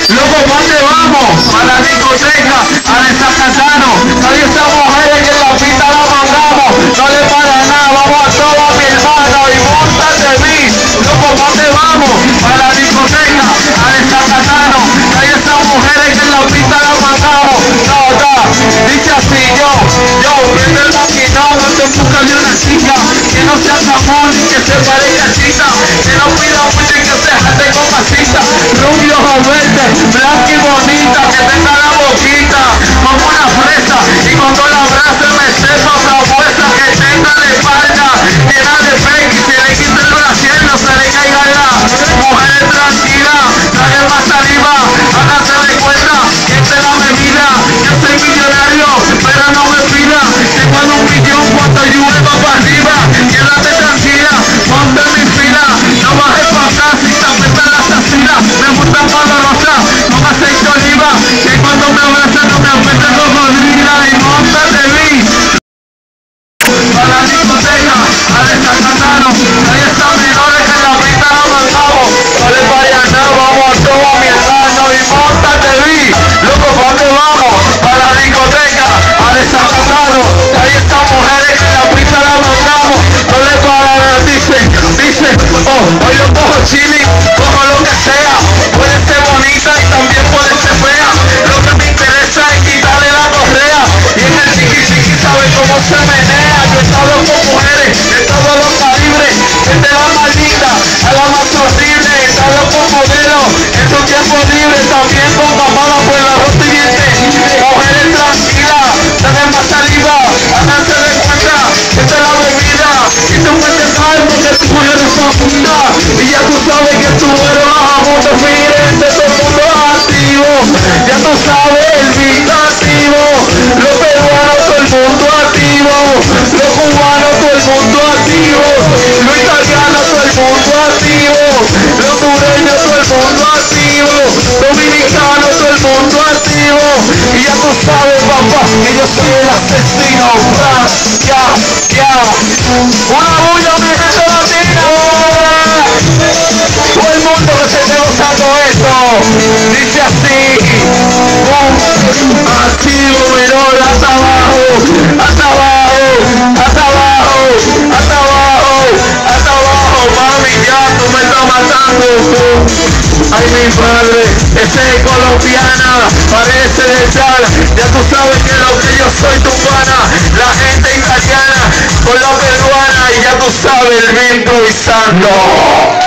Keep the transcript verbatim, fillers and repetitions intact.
Loco, ¿dónde vamos? A la discoteca, a desacatano. Hay esas mujeres que en la pista la mandamos. No le para nada, vamos a todo mi hermano y montate de mí. Loco, ¿dónde vamos? A la discoteca, a desacatano. Hay esas mujeres que en la pista la mandamos. No, no, dice así, yo, yo, prende el maquinón, te busca de una chica que no sea jamón y que se parezca chita, que no pida mucho y que se jate con masita, rubio o verde, blanca y bonita, que tenga la boquita como una fresa y cuando la abrace me sepa propuesta, que tenga la espalda llena de fake y se le quite el brasier, no se le caiga la mujer tranquila, traje más saliva, hágase de cuenta que esta es la bebida, yo soy millonario, pero no me pida, tengo en un millón cuando llueva para arriba, quédate tranquila, ponte en mi fila, no bajes para atrás y te apretan las asilas, me gusta para la rosa, con aceite de oliva, que cuando me abrazan no me apretan los rodrigas y montate de mí. A la discoteca, a desacatano, ahí están menores que en la pista la mandamos, no le vayas nada, vamos a todo mi hermano y montate de mí. Loco, ¿para dónde vamos? A la discoteca, a desacatano, ahí están mujeres que en la pista la mandamos, no le para nada, dice, dice, oh, hoy yo cojo chili, cojo lo que sea, puede ser bonita y también puede ser fea, lo que me interesa es quitarle la correa, y en el chiqui chiqui sabe cómo se menea, yo he estado con mujeres de todos los calibres, desde la maldita a la más horrible, he estado con modelos en su tiempo libre, también con papada por la rostro y diente, mujeres tranquilas, dame más saliva, háganse de cuenta, esta es la bebida, y tú me te sabes porque tú eres profunda, y ya tú sabes que tú eres bajo mundo figurante, todo el mundo activo, ya tú sabes el beat activo, los peruanos todo el mundo activo, los cubanos todo el mundo activo, los italianos todo el mundo activo, los hondureños todo el mundo activo, dominicanos todo el mundo activo, y ya tú sabes papá que yo soy el asesino, bra, ya, ya, una bulla mi gente latina, todo el mundo que se esté gozando esto, dice así, boom, activo menor, hasta abajo, hasta abajo, hasta abajo, hasta abajo, hasta abajo, mami, ya tú me estás matando, ay mi padre, ese es colombiana, parece de tal, ya tú sabes que lo que yo soy tu pana, la gente italiana con la peruana, y ya tú sabes el improvisando.